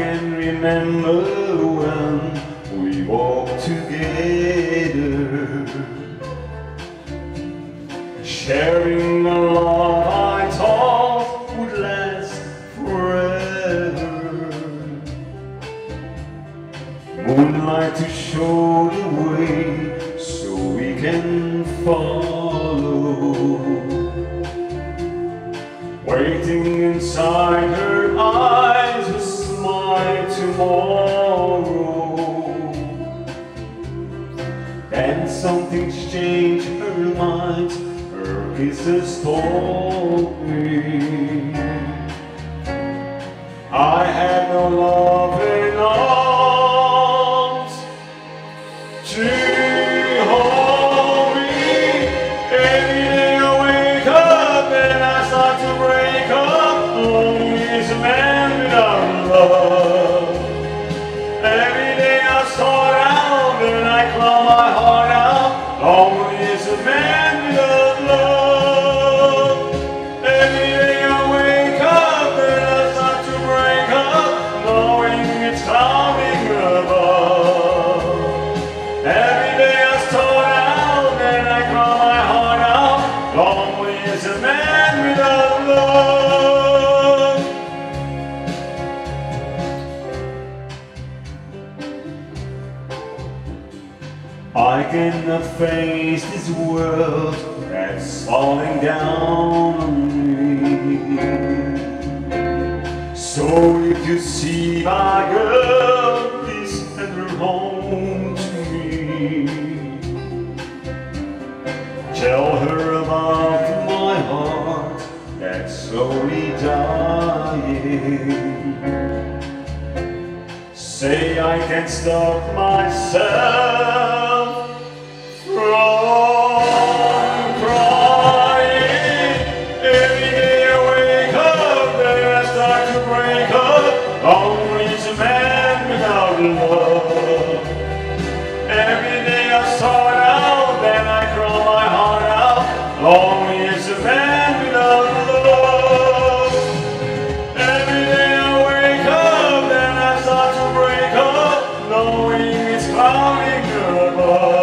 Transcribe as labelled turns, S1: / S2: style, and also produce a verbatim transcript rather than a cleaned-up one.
S1: can remember when we walked together, sharing a love I thought would last forever. Moonlight to show the way so we can follow, waiting inside her eyes a smile tomorrow. Then something's changed her mind, her kisses told me I had no loving arms to hold me. Every day I wake up and I start to break up. Lonely is a man without love. Every day I start out and I claw my heart out. Lonely is a man without love. Every day I wake up and I start to break up, knowing it's coming above. Every day I start out and I cry my heart out. Lonely is a man without love. I cannot face this world that's falling down on me. So if you see my girl, please send her home to me. Tell her about my heart that's slowly dying. Say I can't stop myself from crying. Every day I wake up and I start to break up. Lonely is a man without love. Every day I start out and I cry my heart out. Lonely is a man without love. Every day I wake up and I start to break up, knowing it's cloudy above.